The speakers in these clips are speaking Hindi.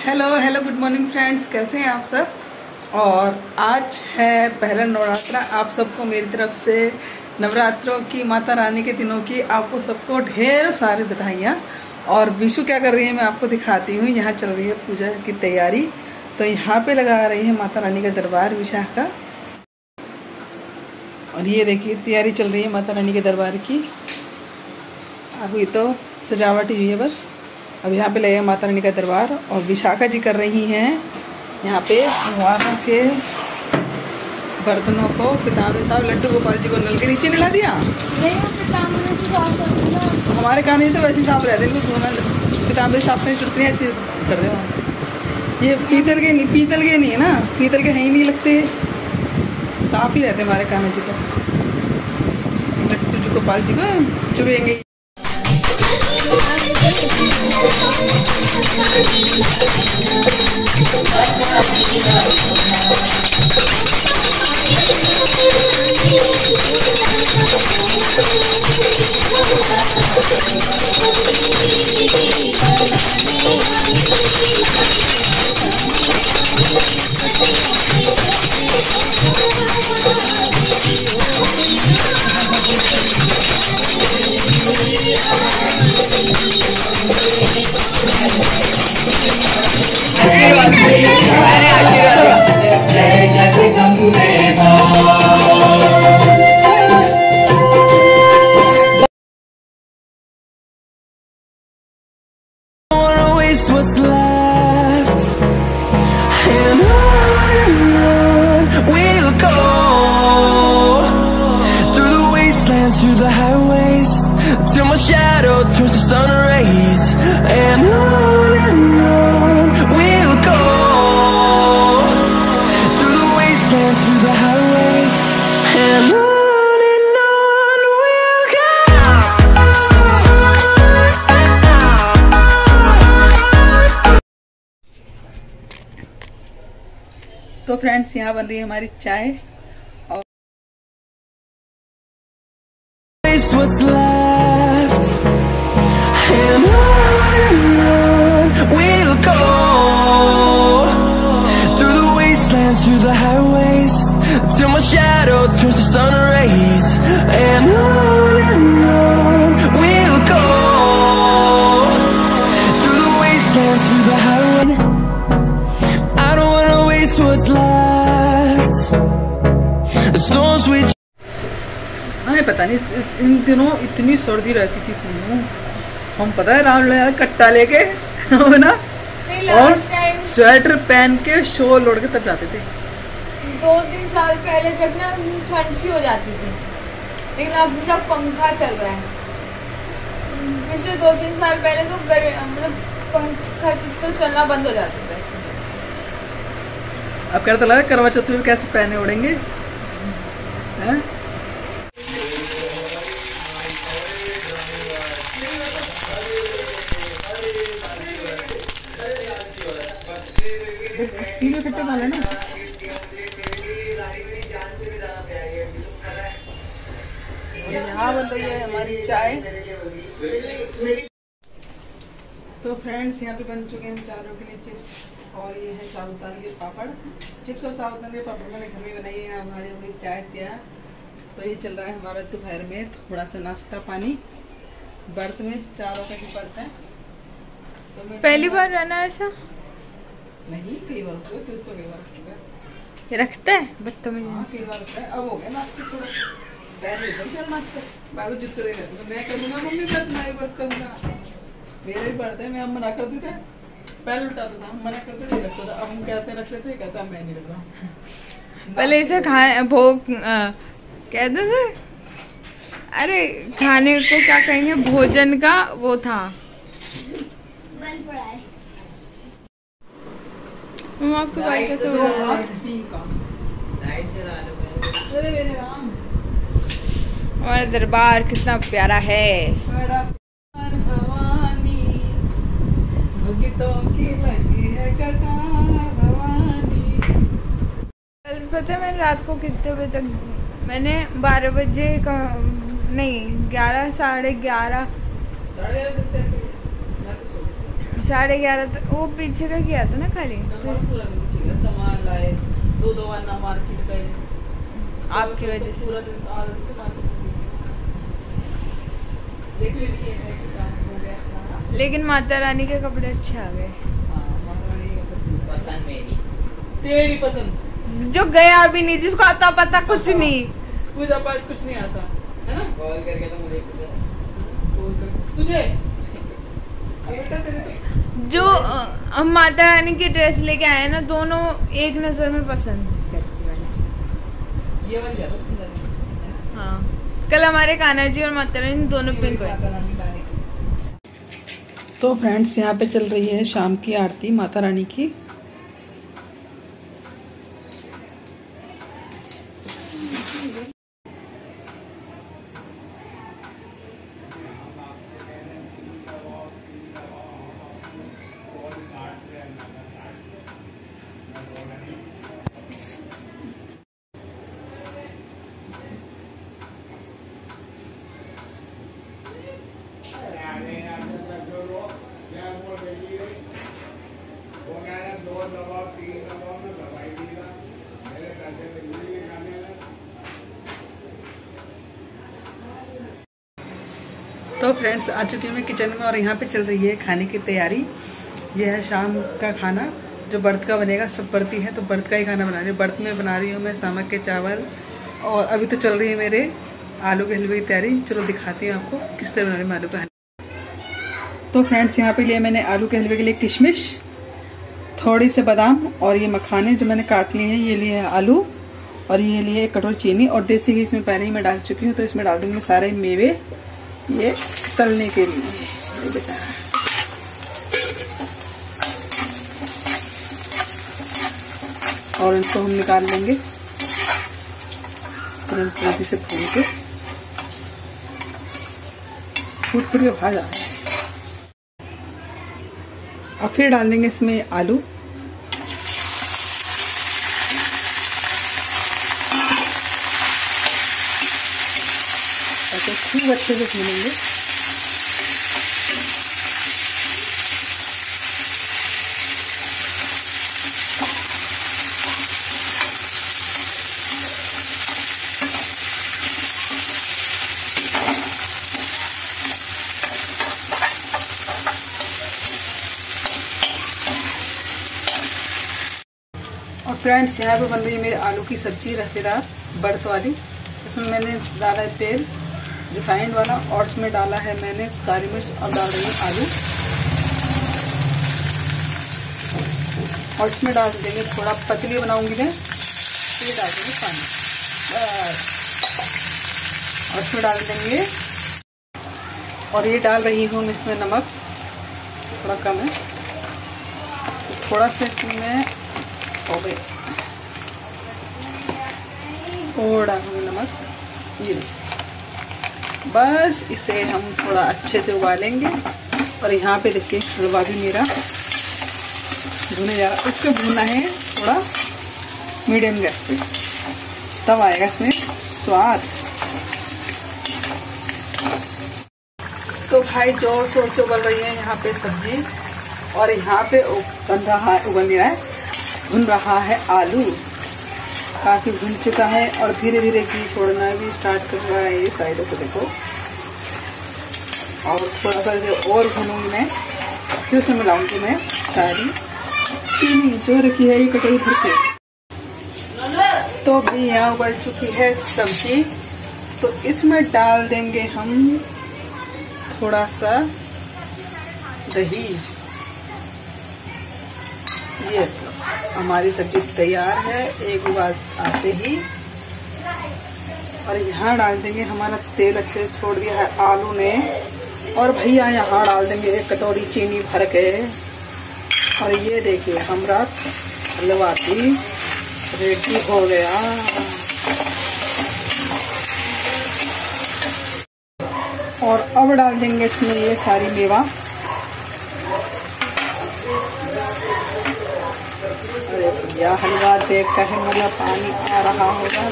Hello hello good morning friends, कैसे हैं आप सब। और आज है पहला नवरात्रा। आप सबको मेरी तरफ से नवरात्रों की, माता रानी के दिनों की आपको सबको ढेर सारी बधाइयाँ। और विशु क्या कर रही है मैं आपको दिखाती हूँ। यहाँ चल रही है पूजा की तैयारी, तो यहाँ पे लगा रही है माता रानी का दरबार विशाखा। और ये देखिए तैयारी चल रही है माता रानी के दरबार की। अभी तो सजावट ही हुई है बस। अब यहाँ पे लगे माता रानी का दरबार और विशाखा जी कर रही हैं यहाँ पे भगवानों के बर्तनों को। पिताम्बर साहब लड्डू गोपाल जी को नल के नीचे नला दिया। नहीं, हमारे कान तो वैसे साफ रहते हैं, पिताम्बर साहब से चुटनी ऐसे कर दे। ये पीतल के नहीं है ना, पीतल के हैं ही नहीं लगते, साफ ही रहते हमारे कान्हा जी। तो लड्डू गोपाल जी को चुभेंगे। What's left, and on we'll go, through the wastelands, through the highways, till my shadow turns to sun rays, and on we'll go, through the wastelands, through the highways, and on. तो फ्रेंड्स यहाँ बन रही है हमारी चाय। और What's left, and on we'll go, through the wastelands, through the highways, till my shadow turns to sun rays, and on we'll go, through the wastelands, through the highways. I don't wanna waste what's left, the storms we पता नहीं इन दिनों इतनी सर्दी रहती थी तीनों। हम पता है राम कट्टा लेके हो ना, और स्वेटर पहन के शॉल ओढ़ के तब जाते थे। 2-3 साल पहले तक ना ठंड सी हो जाती थी, लेकिन अब तक पंखा चल रहा है। पिछले 2-3 साल पहले तो मतलब पंखा तो चलना बंद हो जाता था। अब क्या लगा करवा चौथ में कैसे पहने ओढ़ेंगे हैं? खट्टे खा लेना। यहाँ बन रही है हमारी चाय। तो फ्रेंड्स यहाँ पे बन चुके हैं चारों के लिए चिप्स, और ये है साबुदाने के पापड़। चिप्स और साबुदाने के पापड़ मैंने घर में बनाई है। हमारी हमारी चाय पिया। तो ये चल रहा है हमारा दोपहर में थोड़ा सा नाश्ता पानी। बर्त में चारों का ही बर्त है। तो पहली बार रहना ऐसा नहीं, कई बार तो कई बार रखता है बदतमीज। हाँ कई बार रखता है। अब हो गया नाश्ते थोड़ा पैर एकदम चल नाश्ते बाद जितने रहते तो मैं करूँगा, मम्मी बात मैं बात करूँगा। मेरे भी पढ़ते हैं, मैं अब मना कर देते पहले उठाता था, मना करते नहीं रखता था। अब हम कहते रख लेते, कहता मैं नहीं रख रहा। पहले इसे खाए भोग कहते थे। अरे खाने को क्या कहेंगे, भोजन का वो था। आपके भाई कैसे हो रहा है? हमारा दरबार कितना प्यारा है। भक्तों की लगी है भवानी। कल पता है मैंने रात को कितने बजे तक, मैंने 12 बजे का नहीं 11 साढ़े 11 11:30 तक वो पीछे का किया था ना खाली। सामान लाए, 2 अन्ना मार्केट गए आपकी वजह से। पूरा दिन आदत मार्केट देख लीजिए है कि काम हो गया सारा। लेकिन माता रानी के कपड़े अच्छे आ गए। हाँ, माता रानी का पसंद मेरी, तेरी पसंद। जो गया भी नहीं, जिसको आता पता कुछ नहीं, पूजा पाठ कुछ नहीं आता है ना। कॉल करके तो मुझे तुझे जो हम माता रानी की ड्रेस लेके आए ना, दोनों एक नजर में पसंद करती वाली। ये वाली ज्यादा सुंदर है। हाँ, कल हमारे कान्हा जी और माता रानी दोनों पिंक हुए। तो फ्रेंड्स, यहाँ पे चल रही है शाम की आरती माता रानी की। तो फ्रेंड्स, आ चुकी हूँ मैं किचन में और यहाँ पे चल रही है खाने की तैयारी। ये है शाम का खाना जो व्रत का बनेगा। सब व्रती है तो व्रत का ही खाना बना रही हूँ। व्रत में बना रही हूँ मैं सामक के चावल, और अभी तो चल रही है मेरे आलू के हलवे की तैयारी। चलो दिखाती हूँ आपको किस तरह बना रही हूँ आलू का हलवा। तो फ्रेंड्स, यहाँ पे लिए मैंने आलू के हलवे के लिए किशमिश, थोड़ी से बादाम और ये मखाने जो मैंने काट लिए हैं। ये लिए है आलू और ये लिए कटोरी चीनी और देसी घी इसमें पहले ही मैं डाल चुकी हूँ। तो इसमें डाल दूंगी सारे मेवे ये तलने के लिए। ये बेटा और इनको हम निकाल लेंगे तुरंत जल्दी से भून के, फूट के भाजा। और फिर डाल देंगे इसमें आलू। तो खूब अच्छे से भूनेंगे। और फ्रेंड्स, यहाँ पे बन रही है मेरे आलू की सब्जी रसेदार व्रत वाली। इसमें मैंने डाला है तेल रिफाइंड वाला और इसमें डाला है मैंने काली मिर्च और डाल रही हूँ आलू। और इसमें डाल देंगे, थोड़ा पतली बनाऊंगी मैं, ये डाल देंगे पानी और इसमें डाल देंगे। और ये डाल रही हूँ मैं इसमें नमक, थोड़ा कम है, थोड़ा सा इसमें हो गए और डालूंगी नमक। ये बस इसे हम थोड़ा अच्छे से उबालेंगे। और यहाँ पे देखिए हलवा भी मेरा भुने जा रहा है। इसको भूनना है थोड़ा मीडियम गैस पे, तब आएगा इसमें स्वाद। तो भाई जोर शोर से उबल रही है यहाँ पे सब्जी और यहाँ पे भुन रहा है आलू। काफी भुन चुका है और धीरे धीरे घी छोड़ना भी स्टार्ट कर रहा है ये साइडों से, देखो। और थोड़ा सा और भूनूंगी मैं, फिर उसमें मिलाऊंगी मैं सारी चीनी जो रखी है ये कटोरी भर के। तो भी यहाँ उबल चुकी है सब्जी, तो इसमें डाल देंगे हम थोड़ा सा दही। ये हमारी सब्जी तैयार है एक उबाल आते ही। और यहाँ डाल देंगे, हमारा तेल अच्छे से छोड़ दिया है आलू ने। और भैया यहाँ डाल देंगे 1 कटोरी चीनी भर के। और ये देखिए हमारा हलवा भी रेडी हो गया। और अब डाल देंगे इसमें ये सारी मेवा। अरे भैया हलवा देख कर मतलब पानी आ रहा होगा।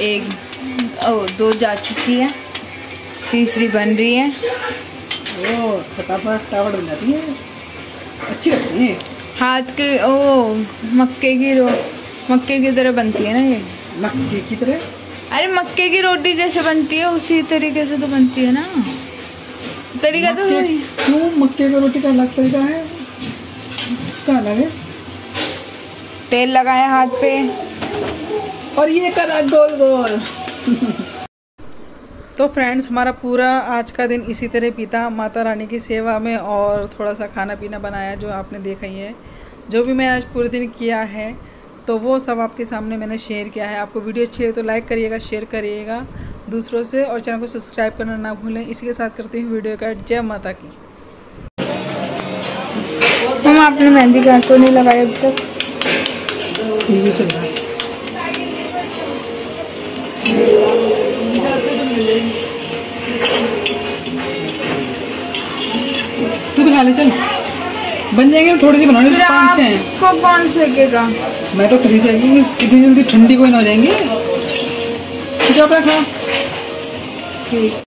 दो जा चुकी है, तीसरी बन रही है। ओ फटाफट बन जाती है, अच्छी लगती है। हाथ के मक्के की तरह बनती है ना ये। मक्के की तरह? अरे मक्के की रोटी जैसे बनती है उसी तरीके से तो बनती है ना। तरीका तो क्यों? मक्के की रोटी का अलग तरीका है, इसका अलग है। तेल लगाया हाथ पे और ये करा गोल गोल। तो फ्रेंड्स, हमारा पूरा आज का दिन इसी तरह बीता माता रानी की सेवा में, और थोड़ा सा खाना पीना बनाया जो आपने देखा ही है। जो भी मैं आज पूरे दिन किया है तो वो सब आपके सामने मैंने शेयर किया है। आपको वीडियो अच्छी है तो लाइक करिएगा, शेयर करिएगा दूसरों से, और चैनल को सब्सक्राइब करना ना भूलें। इसी के साथ करते हैं वीडियो का जय माता की। हम आपने मेहंदी का को नहीं लगाया अभी तक? टीवी चल रहा है। तू भी खा ले, चल बन जाएंगे। थोड़ी सी बनानी, 5-6 हैं। को कौन सेकेगा? मैं तो फ्री से, इतनी जल्दी ठंडी कोई ना हो जाएंगी। चुपचाप रखा। ठीक।